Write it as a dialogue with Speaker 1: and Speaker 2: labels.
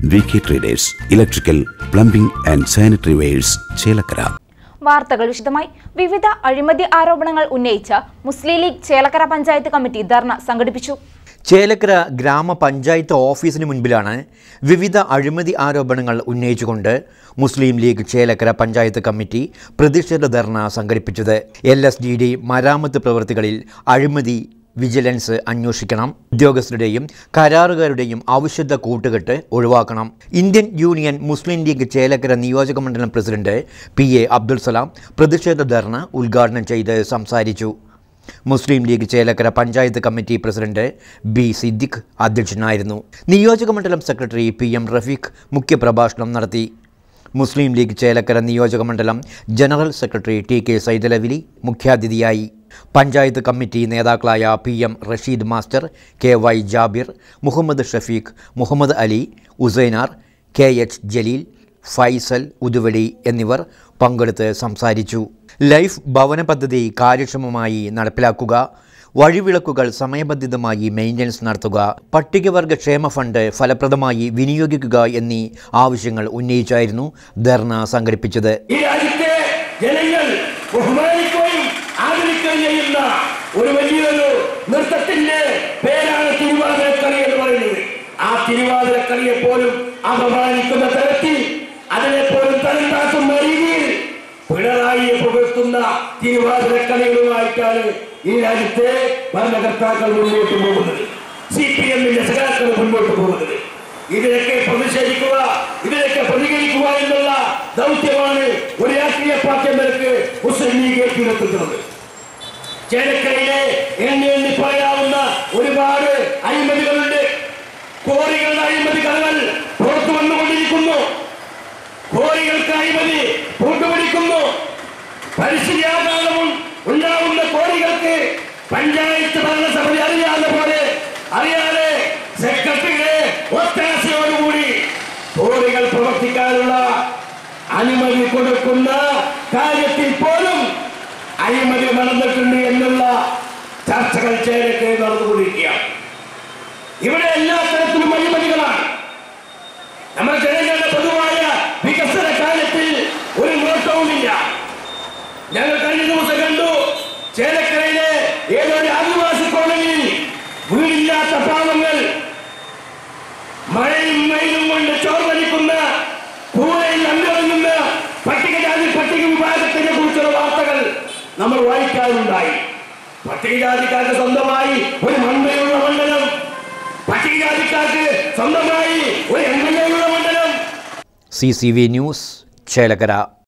Speaker 1: VK Traders, Electrical, Plumbing and Sanitary Wares, Chelakkara.
Speaker 2: വാർത്തകൾ വിശദമായി. വിവിധ അഴിമതി ആരോപണങ്ങൾ ഉന്നയിച്ച മുസ്ലിം ലീഗ് ചേലക്കര പഞ്ചായത്ത് കമ്മിറ്റി ധർണ സംഘടിപ്പിച്ചു.
Speaker 3: ചേലക്കര ഗ്രാമപഞ്ചായത്ത് ഓഫീസിന് മുൻപിലാണ് വിവിധ അഴിമതി ആരോപണങ്ങൾ ഉന്നയിച്ചുകൊണ്ട് മുസ്ലിം ലീഗ് ചേലക്കര പഞ്ചായത്ത് കമ്മിറ്റി പ്രതിഷേധ ധർണ സംഘടിപ്പിച്ചത്. LSDD മരാമത്ത് പ്രവൃത്തികളിൽ അഴിമതി വിജിലൻസ് അന്വേഷിക്കണം, ഉദ്യോഗസ്ഥരുടെയും കരാറുകാരുടെയും അവിശുദ്ധ കൂട്ടുകെട്ട് ഒഴിവാക്കണം. ഇന്ത്യൻ യൂണിയൻ മുസ്ലിം ലീഗ് ചേലക്കര നിയോജക മണ്ഡലം പ്രസിഡന്റ് PA അബ്ദുൽ സലാം പ്രതിഷേധ ധർണ ഉദ്ഘാടനം ചെയ്ത് സംസാരിച്ചു. Muslim League Chelakkara panchayat committee president B Siddique അധ്യക്ഷനായിരുന്നു. നിയോജക മണ്ഡലം സെക്രട്ടറി PM റഫീഖ് മുഖ്യപ്രഭാഷണം നടത്തി. മുസ്ലിം ലീഗ് ചേലക്കര നിയോജക മണ്ഡലം ജനറൽ സെക്രട്ടറി TK സൈദലവിലി മുഖ്യാതിഥിയായി. പഞ്ചായത്ത് കമ്മിറ്റി നേതാക്കളായ PM Rasheed master, KY Jabir, Muhammad Shafeeq, Muhammad Ali, Usainar, KH Jaleel, Faisal Uduvadi എന്നിവർ പങ്കെടുത്ത് സംസാരിച്ചു. ലൈഫ് ഭവന പദ്ധതി കാര്യക്ഷമമായി നടപ്പിലാക്കുക, വഴിവിളക്കുകൾ സമയബന്ധിതമായി മെയിൻ്റനൻസ് നടത്തുക, പട്ടികവർഗ ക്ഷേമ ഫണ്ട് ഫലപ്രദമായി വിനിയോഗിക്കുക എന്നീ ആവശ്യങ്ങൾ ഉന്നയിച്ചായിരുന്നു ധർണ സംഘടിപ്പിച്ചത്.
Speaker 4: ഒരു വലിയൊരു നൃത്തത്തിന്റെ പേരാണ് തിരുവാതിരക്കളി എന്ന് പറയുന്നത്. ആ തിരുവാതിരക്കളിയെ പോലും അപമാനിക്കുന്ന തരത്തിൽ, അതിനെപ്പോലും തരം താഴ്ത്തുന്ന രീതിയിൽ പിണറായിയെ പുകഴ്ത്തുന്ന തിരുവാതിരക്കളികളുമായിട്ടാണ് ഈ രാജ്യത്തെ ഭരണകർത്താക്കൾ മുന്നോട്ട് പോകുന്നത്, CPM-ന്റെ സഖാക്കൾ മുന്നോട്ട് പോകുന്നത്. ഇതിനൊക്കെ പ്രതിഷേധിക്കുക, ഇതിനൊക്കെ പ്രതികരിക്കുക എന്നുള്ള ദൗത്യമാണ് ഒരു രാഷ്ട്രീയ പാർട്ടി നിലക്ക് മുസ്ലിം ലീഗ് ഏറ്റെടുത്തിട്ടുള്ളത്. ചേലക്കരയിലെ എണ്ണി പറയാവുന്ന ഒരുപാട് അഴിമതികളുണ്ട്. കോറികളുടെ അഴിമതി കഥകൾ പുറത്തു വന്നുകൊണ്ടിരിക്കുന്നു. കോറികൾക്ക് അഴിമതി കൂട്ടുപിടിക്കുന്നു. പരിസ്ഥിതി ആഘാതവും ഉണ്ടാവുന്ന കോറികൾക്ക് പഞ്ചായത്ത് ഭരണസമിതി അറിയാതെ സെക്രട്ടറിയുടെ ഒത്താശയോടുകൂടി കോറികൾ പ്രവർത്തിക്കാനുള്ള അനുമതി കൊടുക്കുന്ന കാര്യത്തിൽ പോലും അഴിമതി നടന്നിട്ടുണ്ട് എന്നുള്ള ചർച്ചകൾ ചേലക്കരയിൽ നടന്നുകൊണ്ടിരിക്കുകയാണ്. ഇവിടെ എല്ലാ തരത്തിലും അഴിമതികളാണ്. നമ്മുടെ ജനങ്ങളുടെ പൊതുവായ വികസന കാര്യത്തിൽ ഒരു നോട്ടവുമില്ല. ഞങ്ങൾ കഴിഞ്ഞ ദിവസം കണ്ടു, ചേലക്കരയിലെ ഏതൊരു ആദിവാസി കോളനിയിൽ വീടില്ലാത്ത പാവങ്ങൾ മഴയും വെയിലും കൊണ്ട് ചോർന്നടിക്കുന്ന കൂരയിൽ അന്നിറങ്ങുന്ന പട്ടികജാതി പട്ടിക വിഭാഗത്തിനെ കുറിച്ചുള്ള വാർത്തകൾ നമ്മൾ വായിക്കാറുണ്ടായി. പട്ടികജാതിക്കാർക്ക് സ്വന്തമായി ഒരു മണ്ഡലമുള്ള മണ്ഡലം, പട്ടികജാതിക്കാർക്ക് സ്വന്തമായി ഒരു MLA ഉള്ള മണ്ഡലം.
Speaker 3: CCV news Chelakkara.